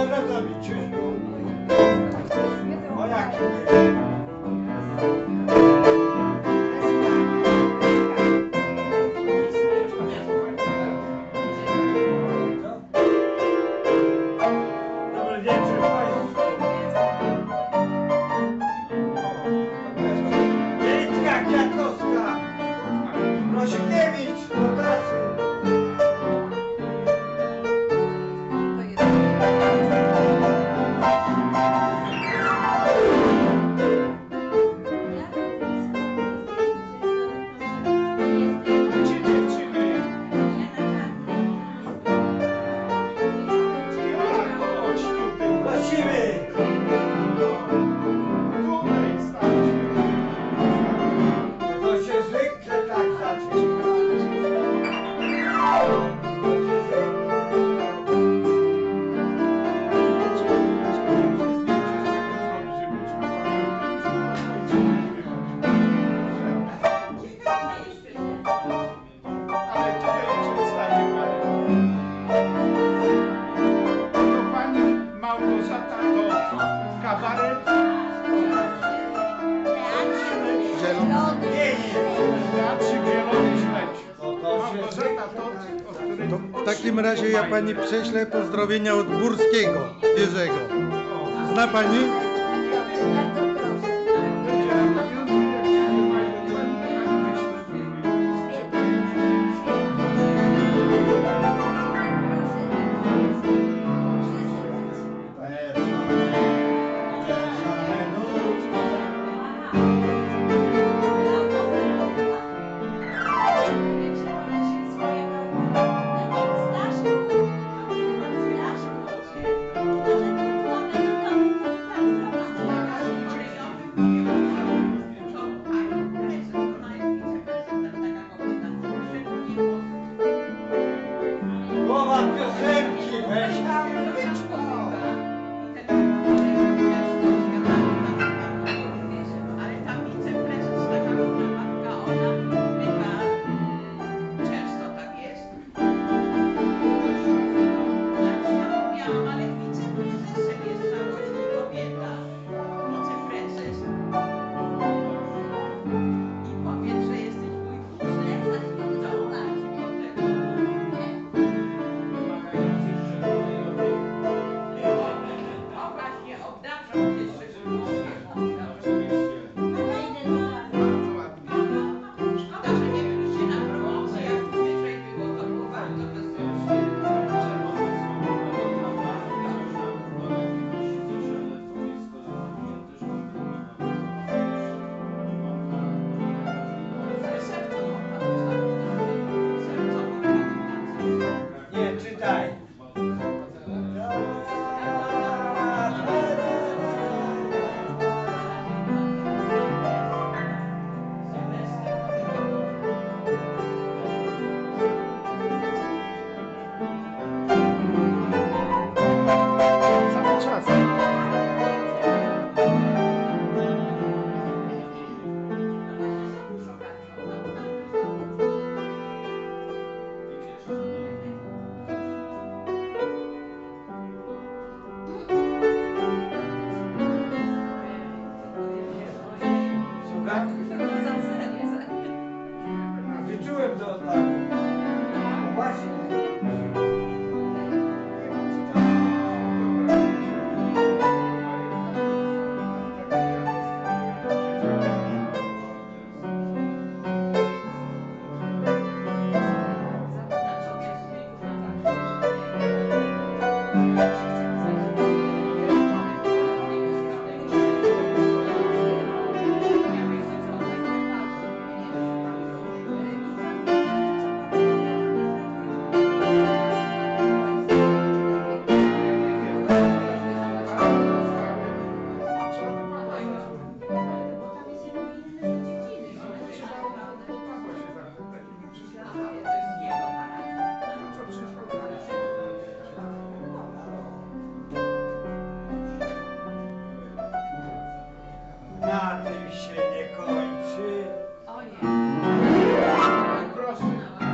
W takim razie ja pani prześlę pozdrowienia od Górskiego, Jerzego. Zna pani?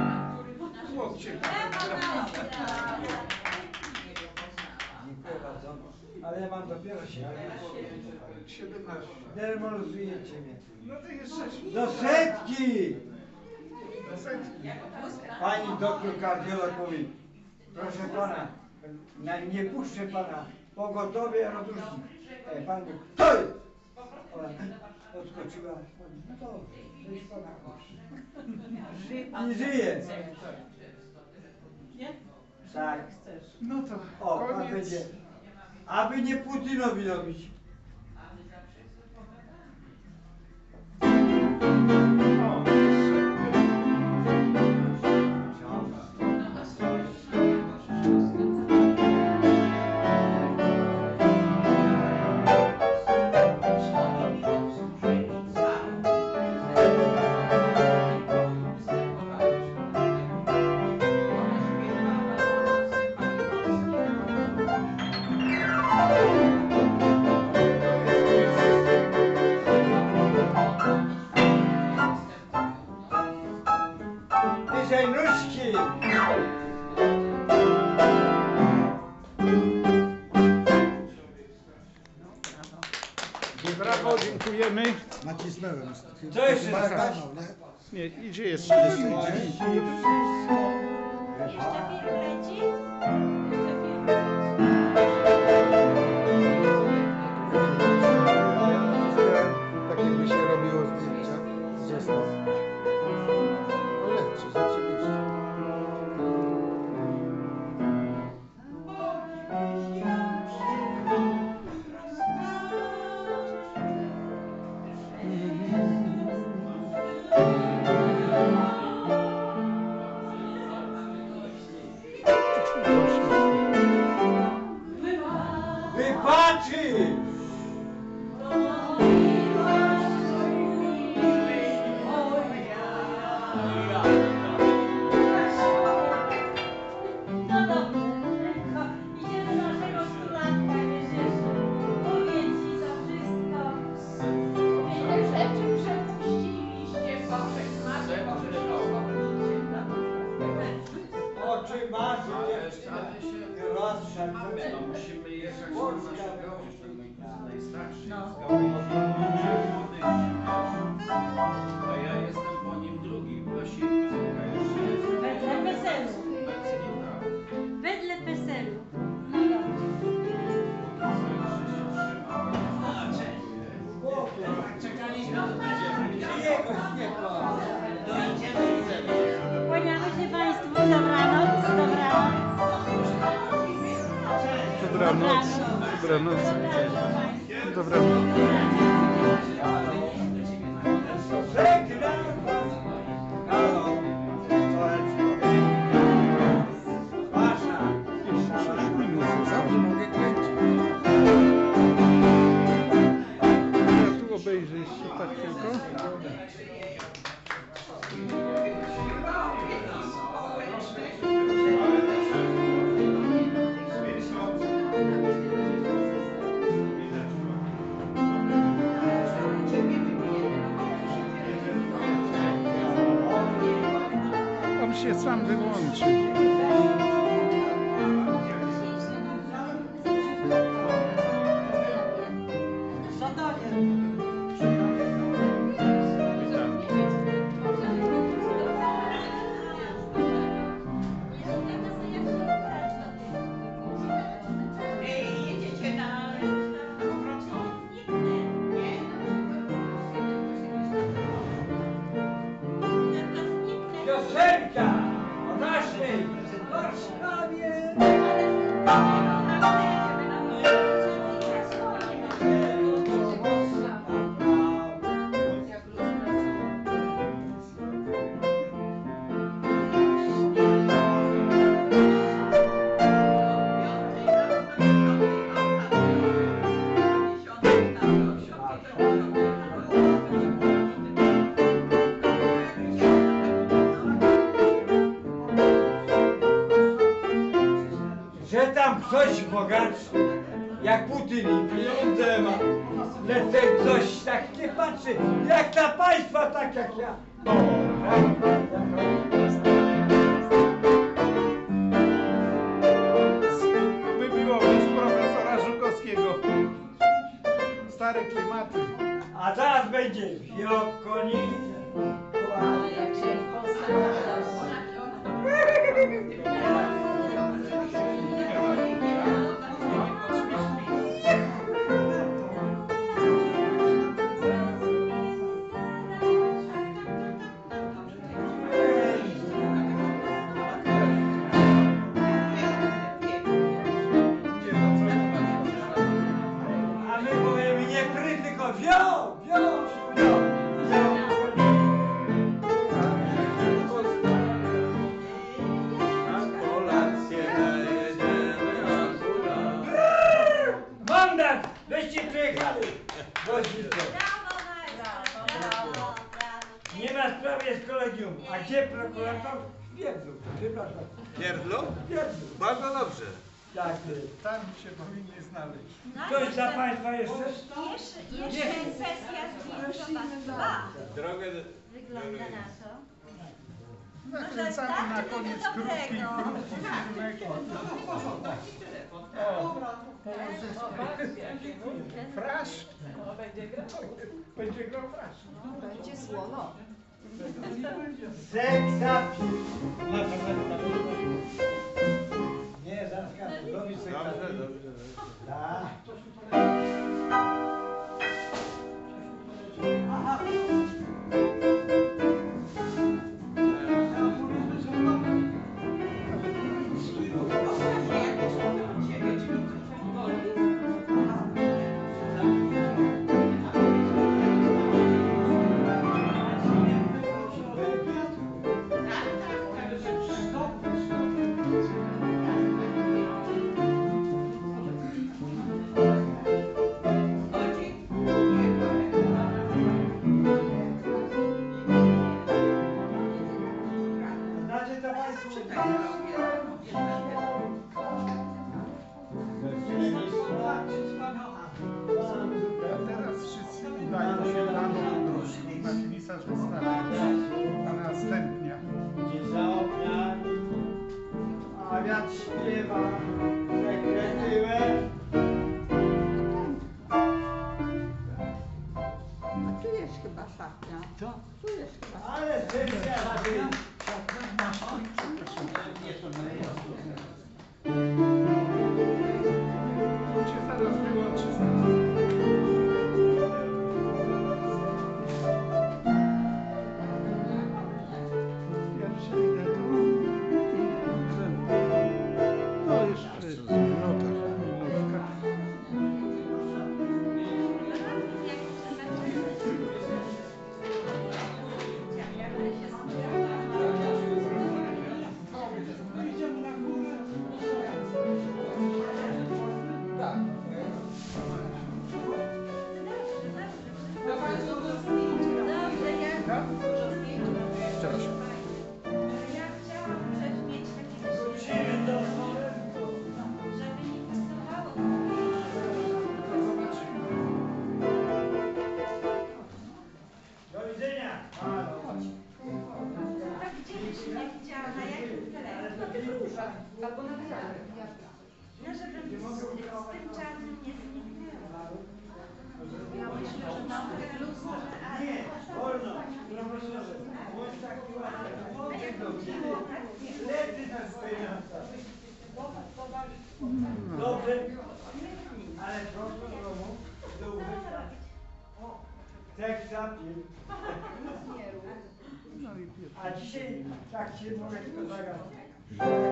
Dziękuję bardzo. Ale ja mam dopiero 17. Demoluzujecie mnie. No to jeszcze Do setki! Pani doktor kardiolog mówi, proszę pana, nie puszczę pana, pogotowie rozrusznik. Pani, to jest! Ona odskoczyła, no to już pana puszczę. I żyje. Nie? Tak. No to O, pan koniec. będzie. Aby nie Putinowi robić. O, jeszcze. Bliżej nóżki! Brawo, dziękujemy. Nacisnąłem. Co jeszcze Chyba słychać? stanął, nie? Nie, idzie jeszcze. Jeszcze film leci? Jeszcze film Tak jakby się robiło zdjęcia. Został. No lepszy, rzeczywiście. Wybaczysz! No dobrze, idziemy do naszego stulatka, wiesz, powiedz ci za wszystko. Ile rzeczy przepuściliście, Boże, Matko, Oczy masz, rozszarp. Musimy jechać do naszego najstarszy No. z młodych, a ja jestem po nim drugi, właśnie muzyka jeszcze jest. Wedle PESEL-u. Obecnie tak. Wedle PESEL-u. No dobrze. Jego śniegła. Kłaniamy się Państwu. Dobranoc. Dobranoc. Dobranoc. Dobranoc. Dobranoc. Dobranoc. Żegnam was. Halo. Wasza. Jeszcze 6 minut. Zawsze mogę kręcić. Ja tu obejrzę jeszcze tak tylko. On się sam wyłączy. Jedziecie na Wrocław? Nie. Piosenka o naszej Warszawie. Że tam ktoś bogatszy, jak Putin i pieniądze ma, że ten ktoś tak nie patrzy, jak na państwa, tak jak ja. O, By było bez profesora Żukowskiego. A my powiemy nie pry, tylko wio, wio, wio, wio. Mandat! Weźcie przyjechali! Woźnicę. Brawo, maestro! Brawo, brawo! Nie ma sprawy, jest kolegium. A gdzie prokurator? Wiedzą. Przepraszam. Pierdlu? Wiedzą. Bardzo dobrze. Tak jest. Tam się powinni znaleźć. No i Coś dla Państwa jeszcze? Jeszcze sesja zdjęciowa 2 Drogę wygląda na to. Nakręcamy na koniec krótki Frasz. Będzie grał frasz. Będzie słowo. Seksapil. Nie, zaraz każdy. Robi Dobrze, seksapil. dobrze. Tak. Znacie to Państwo? Teraz wszyscy udają się na na pisarz wystawy. A następnie. Gdzie za oknami, a wiatr śpiewa sekrety łez. Tu jest chyba szatnia. Co? Tu jest chyba. Ale sesja zaczyna. Tu cię zaraz wyłączy. Pierwszy idę tu. No jeszcze minuta. Dobrze, Przepraszam. ja chciałam też mieć takie Wrócimy do żeby nie pasowało. Do widzenia. Tak gdzie byś nie widziała, na jakim terenie? No żeby z tym czarnym nie zniknęło. Ja myślę, że mam te lustro, Nie, wolno. Profesorze, bądź taki ładny. Lecy na swoje miasta. Dobrze, ale prosto z domu do użycia. Seksapil. No i pierwszy. A dzisiaj tak się mogę tylko zagadać.